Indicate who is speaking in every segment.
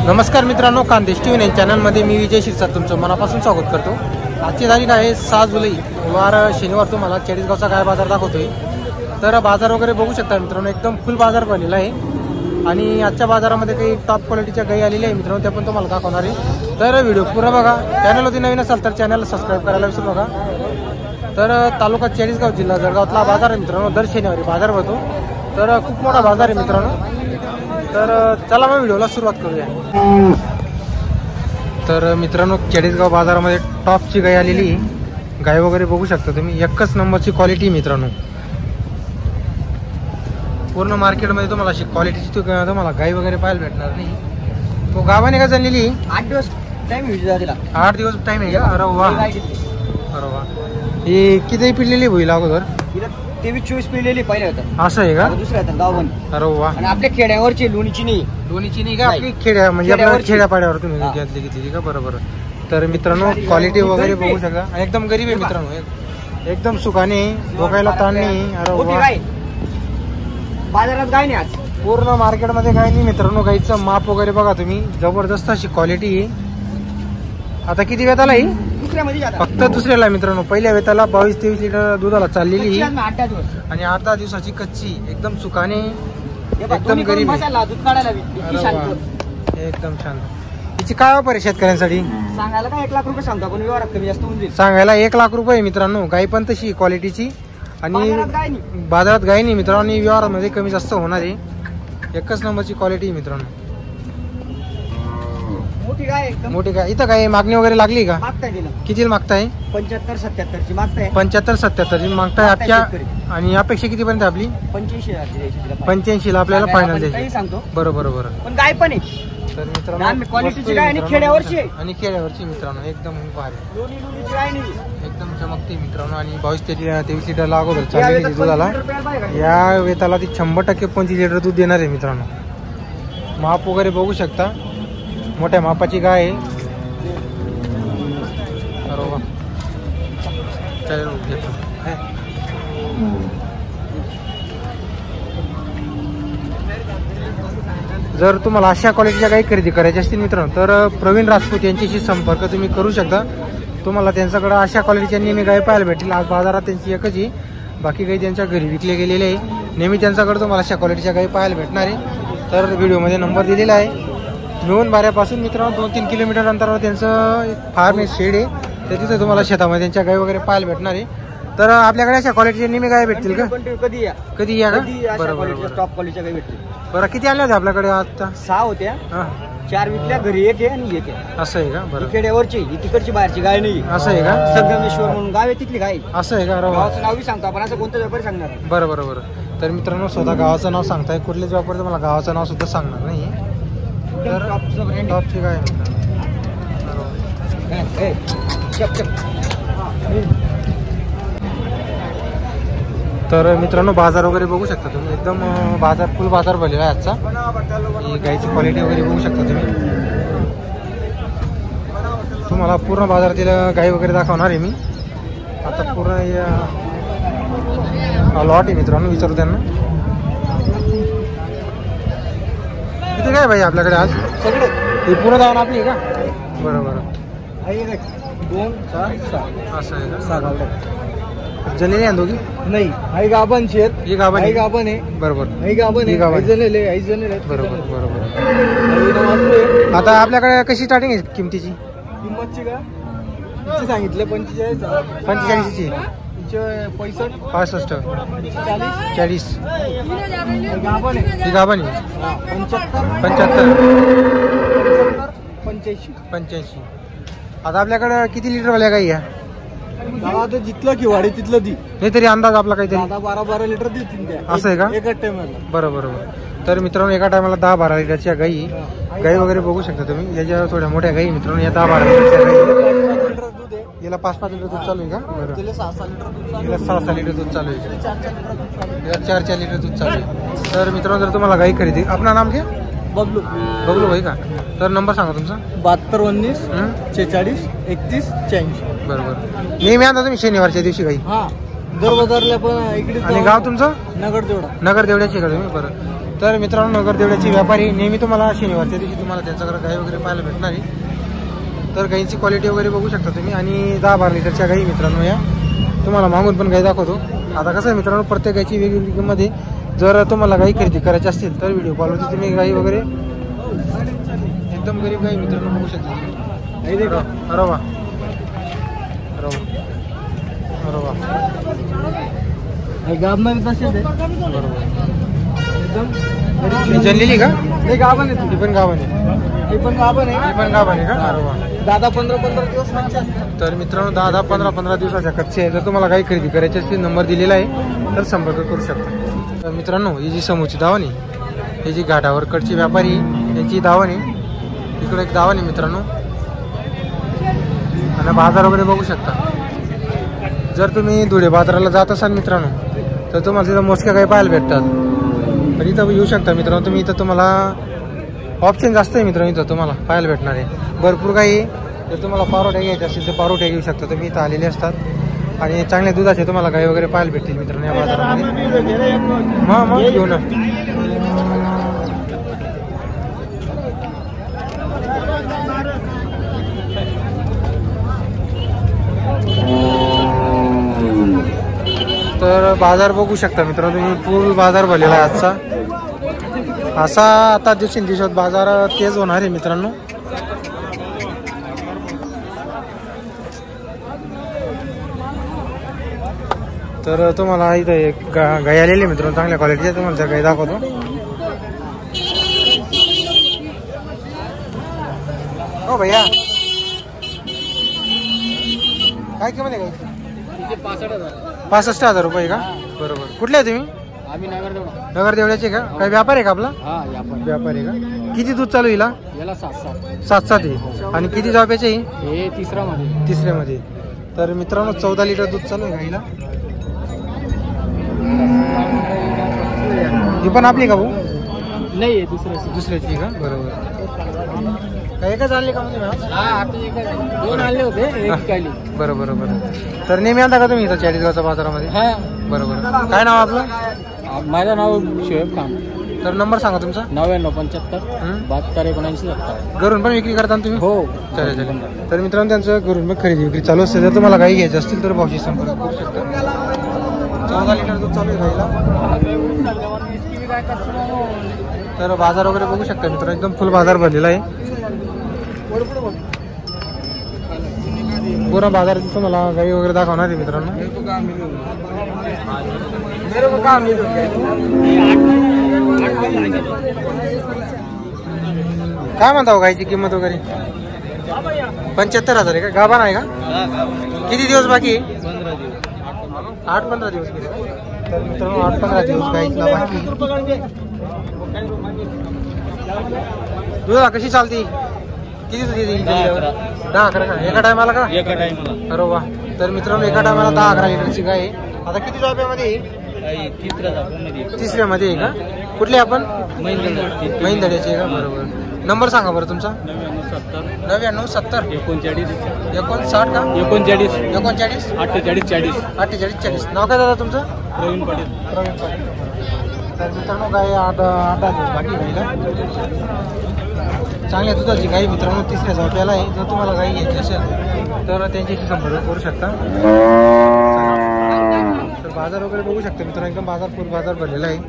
Speaker 1: नमस्कार मित्रांनो, खानदेश टीव्ही 9 चॅनलमध्ये मी विजय शिरसाट तुमचं मनापासून स्वागत करतो। आजची तारीख आहे 6 जुलै वार शनिवार। तुम्हाला चाळीसगावचा गाय बाजार दाखवतोय। तर बाजार वगैरे बघू शकता मित्रांनो, एकदम फुल बाजार भरलेला आहे आणि आजच्या बाजारामध्ये काही टॉप क्वालिटीच्या गायी आलेल्या आहे मित्रांनो, त्या पण तुम्हाला दाखवणार आहे। तर व्हिडिओ पूर्ण बघा। चॅनलवरती नवीन असाल तर चॅनलला सबस्क्राईब करायला विसरू नका। तर तालुका चाळीसगाव जिल्हा जळगावला बाजार आहे मित्रांनो, दर शनिवारी बाजार भरतो। तर खूप मोठा बाजार आहे मित्रांनो। तर चला मग व्हिडिओला सुरुवात करूया। तर मित्रांनो, चाळीसगाव बाजारामध्ये टॉपची गाय आलेली आहे। गाय वगैरे बघू शकता तुम्ही, एकच नंबरची क्वालिटी मित्रांनो। पूर्ण मार्केटमध्ये तुम्हाला अशी क्वालिटीची तुम्हाला गाय वगैरे पाहायला भेटणार नाही। तो गावाने का चाललेली
Speaker 2: 8 दिवस टाइम आहे तिला।
Speaker 1: 8 दिवस टाइम आहे का? अरे वा, अरे वा। ही किती पिळलेली होईल अगोदर?
Speaker 2: 23-24 पिळलेली पहिले होतं।
Speaker 1: असं आहे का?
Speaker 2: दुसऱ्या होतं गावबन।
Speaker 1: अरे वा।
Speaker 2: आणि आपल्या खेड्यावरची लोणीची नाही।
Speaker 1: लोणीची नाही का? आपली खेड्या म्हणजे आपल्या खेड्यापाड्यावर तुम्ही घेतली का? बरोबर। तर मित्रांनो, क्वालिटी वगैरे बघू शकता। एकदम गरीब आहे मित्रांनो, एकदम सुखाने, बघायला ताण नाही। अरे वा।
Speaker 2: बाजारात गाय नाही आज,
Speaker 1: पूर्ण मार्केटमध्ये गाय नाही मित्रांनो। गायचं माप वगैरे बघा तुम्ही, जबरदस्त अशी क्वालिटी आहे। आता किती वेताला ही? फक्त दुसऱ्याला मित्रांनो। पहिल्या वेताला 22-23 लिटर दुधाला चाललेली ही आणि 8-10 दिवसाची कच्ची, एकदम सुखाने, एकदम गरीब, एकदम छान। तिची काय वापर आहे शेतकऱ्यांसाठी?
Speaker 2: सांगायला काय 1 लाख रुपये सांगतो आपण, व्यवहारात कमी जास्त होऊन जाईल।
Speaker 1: सांगायला 1 लाख रुपये मित्रांनो। गाय पण तशी क्वालिटीची आणि बाजारात गाय नाही मित्रांनो, व्यवहारामध्ये कमी जास्त होणार आहे। एकच नंबरची क्वालिटी मित्रांनो। मोठी गाय इथं काय मागणी वगैरे लागली का? किती मागताय?
Speaker 2: 75-77 ची मागताय।
Speaker 1: 75-77 ची मागताय आजच्या। आणि अपेक्षा किती पर्यंत आपली? 85 ला आपल्याला फायनल द्यायची सांगतो। बरोबर बरोबर।
Speaker 2: पण गाय पण आहे
Speaker 1: तर मित्रांनो,
Speaker 2: क्वालिटीची गाय आणि खेड्यावरची
Speaker 1: आणि खेड्यावरची मित्रांनो, एकदम भारी, एकदम चमकते मित्रांनो। आणि 22-23 लिटर अगोदर चाललेली दुधाला, या वेताला ती 100% 25 लिटर दूध देणार आहे मित्रांनो। माप वगैरे बघू शकता, मोठ्या मापाची गाय आहे। बरोबर। जर तुम्हाला अशा क्वालिटीच्या गाई खरेदी करायची असतील मित्रांनो, तर प्रवीण राजपूत यांच्याशी संपर्क तुम्ही करू शकता। तुम्हाला त्यांच्याकडे अशा क्वालिटीच्या नेहमी गाय पाहायला भेटतील। आज बाजारात त्यांची एकच आहे, बाकी काही त्यांच्या घरी विकले गेलेले आहे। नेहमी त्यांच्याकडे तुम्हाला अशा क्वालिटीच्या गाई पाहायला भेटणार आहे। तर व्हिडिओमध्ये नंबर दिलेला आहे। मिळून बाऱ्यापासून मित्रांनो 2-3 किलोमीटर अंतरावर त्यांचं एक फार्म आहे, शेड आहे। तर तिथे तुम्हाला शेतामध्ये त्यांच्या गाय वगैरे पाहायला भेटणार आहे। तर आपल्याकडे अशा क्वालिटीच्या नेहमी गाय भेटतील का? कधी या का? बरोबर,
Speaker 2: टॉप क्वालिटीच्या गाय भेटतील।
Speaker 1: बरं, किती आल्या होत्या आपल्याकडे आता?
Speaker 2: 6 होत्या। 4 विकल्या, घरी 1 आहे आणि 1 आहे।
Speaker 1: असं आहे का? बरं।
Speaker 2: खेड्यावरची, ही तिकडची बाहेरची गाय नाही।
Speaker 1: असं आहे का?
Speaker 2: संगमेश्वर म्हणून गाव आहे, तिथली गाय।
Speaker 1: असं आहे का?
Speaker 2: गावाचं नाव बी सांगतो आपण, असं कोणतं व्यापारी सांगणार?
Speaker 1: बरं बरं बरं। तर मित्रांनो, स्वतः गावाचं नाव सांगताय, कुठलेच व्यापारी तुम्हाला गावाचं नाव सुद्धा सांगणार नाही। तर टॉपची गाय तर मित्रांनो, बाजार वगैरे बघू शकता तुम्ही, एकदम बाजार फुल बाजार भरलेला आहे आजचा। ही गायची क्वालिटी वगैरे बघू शकता तुम्ही। तुम्हाला पूर्ण बाजारातील गाय वगैरे दाखवणार आहे मी आता। पूर्ण लॉट आहे मित्रांनो, विचारू त्यांना किती काय भाई आपल्याकडे आज?
Speaker 2: सगळे
Speaker 1: ही पूर्ण जाऊन आपली आहे का? बरोबर।
Speaker 2: 2, 4, 6
Speaker 1: असं आहे का? जलेले आहे दोघी?
Speaker 2: नाही, आई गाभण शेत,
Speaker 1: ही गाभण
Speaker 2: आई गाभण आहे।
Speaker 1: बरोबर,
Speaker 2: आई गाभण आहे, आई जणले, आई जणले।
Speaker 1: बरोबर बरोबर। आता आपल्याकडे कशी स्टार्टिंग आहे किमतीची?
Speaker 2: किंमतची का तिची सांगितलं 45।
Speaker 1: 45 ची?
Speaker 2: 65,
Speaker 1: 65, 40।
Speaker 2: गाभण आहे,
Speaker 1: ही गाभण आहे।
Speaker 2: 75,
Speaker 1: 85। आता आपल्याकडे किती लिटर वाल्या गाई आहे?
Speaker 2: आता जिथलं की वाढी तिथलं दी
Speaker 1: नाही, तरी अंदाज आपला काहीतरी
Speaker 2: 12 लिटर देतील त्या।
Speaker 1: असं आहे का?
Speaker 2: एकाच टायमाला।
Speaker 1: बरोबर। तर मित्रांनो, एका टायमाला 10-12 लिटरच्या गाई वगैरे बघू शकता तुम्ही। याच्या थोड्या मोठ्या गाई मित्रांनो, या 10-12 लिटरच्या गाई। याला 5-5 लिटर दूध चालू आहे का? बरं। 6-6 लिटर दूध चालू आहे, 4-4 लिटर दूध चालू आहे। तर मित्रांनो, जर तुम्हाला गाई खरेदी, आपलं नाम घ्या।
Speaker 2: बबलू
Speaker 1: भाई का? तर नंबर सांगा तुमचा?
Speaker 2: 72 19 46 31 86।
Speaker 1: बरोबर। नेहमी आणता तुम्ही शनिवारच्या दिवशी गाई?
Speaker 2: हा, दर बाजारला पण इकडे.
Speaker 1: आणि गाव तुमचं?
Speaker 2: नगर देवडा.
Speaker 1: नगर देवड्याची का तुम्ही? बरं. तर मित्रांनो नगर देवड्याची व्यापारी नेहमी तुम्हाला शनिवारच्या दिवशी तुम्हाला त्यांच्याकडे गाई वगैरे पाहायला भेटणार आहे. तर गाईची क्वालिटी वगैरे बघू शकता तुम्ही. आणि 10-12 लिटरच्या गाई मित्रांनो या. तुम्हाला मागून पण गाई दाखवतो. आता कसं आहे मित्रांनो प्रत्येक गायची वेगवेगळी किंमत आहे. जर तुम्हाला गाई खरेदी करायची असतील तर व्हिडिओ कॉलवरती तुम्ही गाई वगैरे एकदम गरीब गाई मित्रांनो बघू शकता. अरे वा अरे वा अरे वा.
Speaker 2: गाभमध्ये तसेच आहे.
Speaker 1: बरोबर.
Speaker 2: एकदम
Speaker 1: जनलेली का?
Speaker 2: नाही गाभण आहे.
Speaker 1: ती पण गाभण आहे.
Speaker 2: ती पण गाभण आहे.
Speaker 1: ती पण गाभण आहे का? अरे वा.
Speaker 2: 10-15 दिवस कच्चे असतात.
Speaker 1: तर मित्रांनो 10-15 दिवसाच्या कच्चे आहे. जर तुम्हाला गाई खरेदी करायची असतील नंबर दिलेला आहे तर संपर्क करू शकता. तर मित्रांनो ही जी समोरची दावण आहे ही जी घाटावर कडची व्यापारी यांची दावण आहे. इकडे एक दावण आहे मित्रांनो. आणि बाजार वगैरे बघू शकता. जर तुम्ही धुळे बाजाराला जात असाल मित्रांनो तर तुम्हाला तिथं मोजक्या काही पाहायला भेटतात. तर इथं येऊ शकता मित्रांनो तुम्ही. इथं तुम्हाला ऑप्शन जास्त आहे मित्रांनो. इथं तुम्हाला पाहायला भेटणार आहे भरपूर काही. जर तुम्हाला पारोठ्या घ्यायच्या असतील तर पारोठ्या घेऊ शकता तुम्ही. इथं आलेले असतात. आणि चांगल्या दुधाचे तुम्हाला गाई वगैरे पाहायला भेटतील मित्रांनो या बाजारामध्ये. मग घेऊ ना. तर बाजार बघू शकता मित्रांनो तुम्ही. फुल बाजार भरलेला आहे आजचा. असा आता दिवसात बाजार तेज होणार आहे मित्रांनो. तर तुम्हाला इथं एक गाय आलेली मित्रांनो चांगल्या क्वालिटीच्या. तुम्हाला त्या गाई दाखवतो. हो भैया काय किंमत आहे गायची? 65,000 रुपये का? बरोबर. कुठले आहे तुम्ही?
Speaker 2: आम्ही
Speaker 1: नगर देवड्याचे का? काही व्यापार आहे का आपला? व्यापार आहे का? किती दूध चालू हिला?
Speaker 2: याला
Speaker 1: 7 आहे. आणि किती जाप्याचे?
Speaker 2: हे
Speaker 1: तिसऱ्यामध्ये. तर मित्रांनो 14 लिटर दूध चालू आहे गाईला. ही पण आपली का भाऊ?
Speaker 2: नाही
Speaker 1: दुसऱ्याची का? बरोबर. काही एकच आणले का म्हणजे?
Speaker 2: 2 आणले होते. एक काली.
Speaker 1: बरोबर. तर नेहमी आणता का तुम्ही इथं चाळीसगावच्या बाजारामध्ये? बरोबर. काय नाव आपलं?
Speaker 2: माझं नाव शोएब खान.
Speaker 1: तर नंबर सांगा तुमचा.
Speaker 2: 9975 727970.
Speaker 1: घरून पण विक्री करता तुम्ही?
Speaker 2: हो.
Speaker 1: चालेल. तर मित्रांनो त्यांचं घरून पण खरेदी विक्री चालू असते. जर तुम्हाला गाई घ्यायची असतील तर भाऊशी संपर्क करू शकता. 14 लिटर दूध चालू आहे गाईला. तर बाजार वगैरे बघू शकता मित्रांनो एकदम फुल बाजार भरलेला आहे. पूर्ण बाजार तुम्हाला गाई वगैरे दाखवणार आहे मित्रांनो. काय म्हणता हो गायची किंमत वगैरे? 75,000 आहे का? गाभण आहे का? किती दिवस बाकी? 8-15 दिवस. तर मित्रांनो 8-15 दिवस गाईला बाकी. दुधा कशी चालती? किती दूध येते? 10-11 का? एका टायमाला का? अरे वा. तर मित्रांनो एका टायमाला 10-11 लिटरची गाय आहे. आता किती जाप्यामध्ये? तिसऱ्यामध्ये आहे का? कुठले आपण? मैंदड्याचे आहे का? बरोबर. नंबर सांगा बरं तुमचा. 99 70
Speaker 2: 39
Speaker 1: 59 का?
Speaker 2: 39
Speaker 1: 39
Speaker 2: 48
Speaker 1: 48. नाव काय दादा तुमचं?
Speaker 2: प्रवीण पाटील.
Speaker 1: तर मित्रांनो गाय 8 दिवस बाकी गाईला. चांगल्या दुधाची गाई मित्रांनो तिसऱ्या जाप्याला आहे. जर तुम्हाला गाई घ्यायची असेल तर त्यांच्याशी संपर्क करू शकता. तर बाजार वगैरे बघू शकता मित्रांनो एकदम बाजार फुल बाजार भरलेला आहे.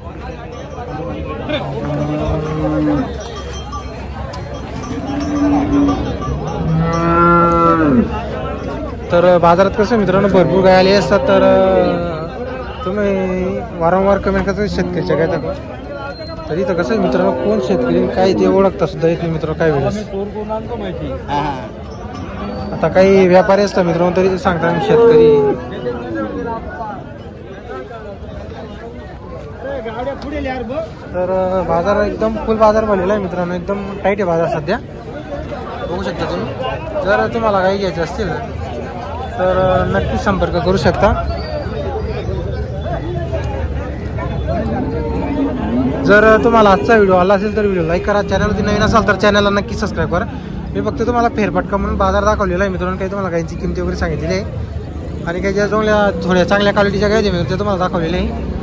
Speaker 1: तर बाजारात कसं मित्रांनो भरपूर गाय आले असतात. तर तुम्ही वारंवार कमेंट करता शेतकऱ्याच्या काय दाखवा. तर इथं कसं मित्रांनो कोण शेतकरी काय ते ओळखता सुद्धा येत नाही मित्रांनो काय वेळेस. आता काही व्यापारी असतात मित्रांनो तरी ते सांगतात शेतकरी. तर बाजार एकदम फुल बाजार भरलेला आहे मित्रांनो. एकदम टाईट आहे बाजार सध्या बघू शकता तुम्ही. जर तुम्हाला काही घ्यायचे असतील तर नक्की संपर्क करू शकता. जर तुम्हाला आजचा व्हिडिओ आला असेल तर व्हिडिओ लाईक करा. चॅनलवरती नवीन असाल तर चॅनलला नक्की सबस्क्राईब करा. मी फक्त तुम्हाला फेरफटका म्हणून बाजार दाखवलेला आहे मित्रांनो. काही तुम्हाला गायीची किंमती वगैरे सांगितलेली आहे. आणि काही ज्या थोड्या चांगल्या क्वालिटीच्या गाय आहेत मित्रांनो, त्या तुम्हाला दाखवलेल्या आहे.